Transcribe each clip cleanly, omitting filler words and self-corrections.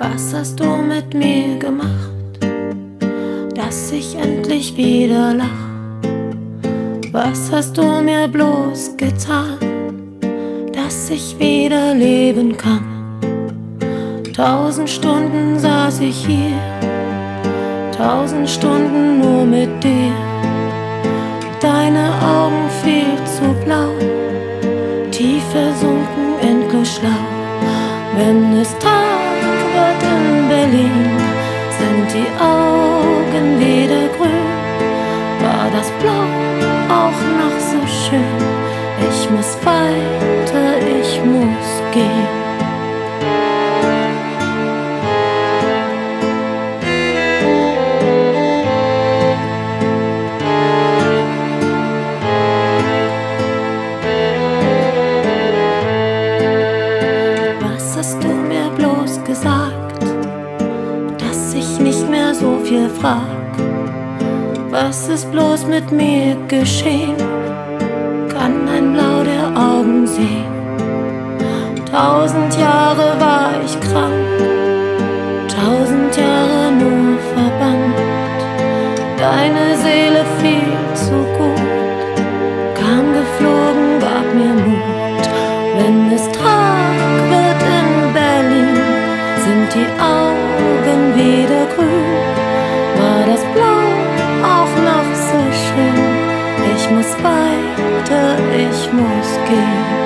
Was hast du mit mir gemacht, dass ich endlich wieder lach? Was hast du mir bloß getan, dass ich wieder leben kann? 1000 Stunden saß ich hier, 1000 Stunden nur mit dir. Deine Augen viel zu blau, tief versunken, endlos schlau. Wenn es Tag wird in Berlin, sind die Augen wieder grün. War das Blau auch noch so schön? Ich muss weiter, ich muss gehen. Hast du mir bloß gesagt, dass ich nicht mehr so viel frag? Was ist bloß mit mir geschehen? Kann ein Blau der Augen sehen. 1000 Jahre war ich krank, 1000 Jahre nur verbannt. Deine Seele viel zu gut, kam geflogen, gab mir Mut. Wenn es Tag wird in Berlin, sind die Augen wieder grün. War das Blau auch noch so schön? Ich muss weiter, ich muss gehen.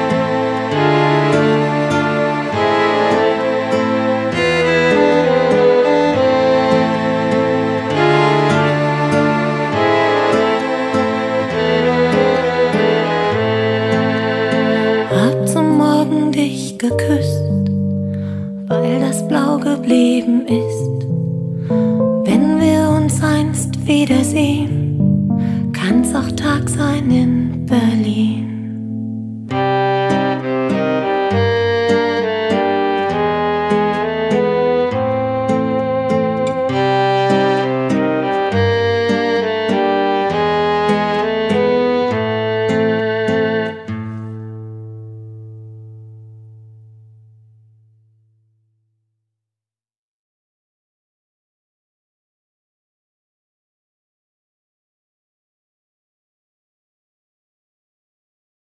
Hab zum Morgen dich geküsst, weil das Blau geblieben ist. Wenn wir uns einst wiedersehen, kann's auch Tag sein in Berlin.